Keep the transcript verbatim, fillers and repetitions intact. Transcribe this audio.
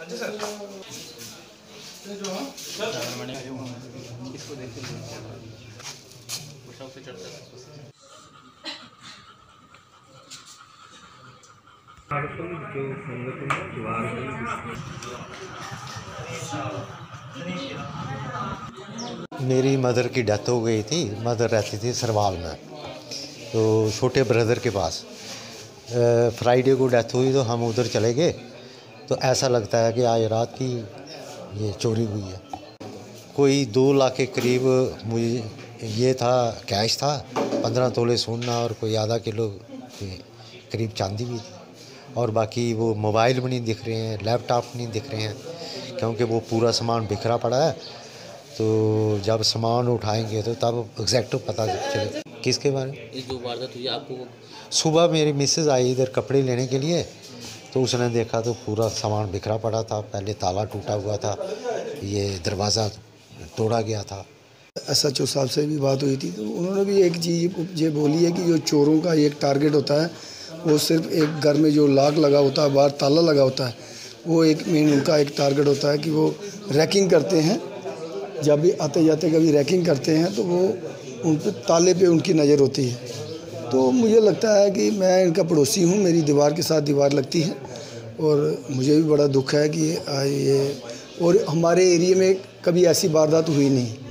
मेरी मदर की डेथ हो गई थी। मदर रहती थी सरवाल में, तो छोटे ब्रदर के पास। फ्राइडे को डेथ हुई तो हम उधर चले गए, तो ऐसा लगता है कि आज रात की ये चोरी हुई है। कोई दो लाख के करीब मुझे ये था, कैश था, पंद्रह तोले सोना और कोई आधा किलो के करीब चांदी भी थी। और बाकी वो मोबाइल भी नहीं दिख रहे हैं, लैपटॉप नहीं दिख रहे हैं, क्योंकि वो पूरा सामान बिखरा पड़ा है। तो जब सामान उठाएंगे तो तब एग्जैक्ट पता चले किसके बारे में। ये जो वारदात हुई आपको? सुबह मेरी मिसेज आई इधर कपड़े लेने के लिए, तो उसने देखा तो पूरा सामान बिखरा पड़ा था। पहले ताला टूटा हुआ था, ये दरवाज़ा तोड़ा गया था। एस एच ओ साहब से भी बात हुई थी, तो उन्होंने भी एक चीज़ ये बोली है कि जो चोरों का एक टारगेट होता है, वो सिर्फ एक घर में जो लॉक लगा होता है, बाहर ताला लगा होता है, वो एक मेन उनका एक टारगेट होता है कि वो रैकिंग करते हैं। जब भी आते जाते कभी रैकिंग करते हैं तो वो उन पर ताले पे उनकी नज़र होती है। तो मुझे लगता है कि मैं इनका पड़ोसी हूँ, मेरी दीवार के साथ दीवार लगती है, और मुझे भी बड़ा दुख है कि ये और हमारे एरिया में कभी ऐसी वारदात हुई नहीं।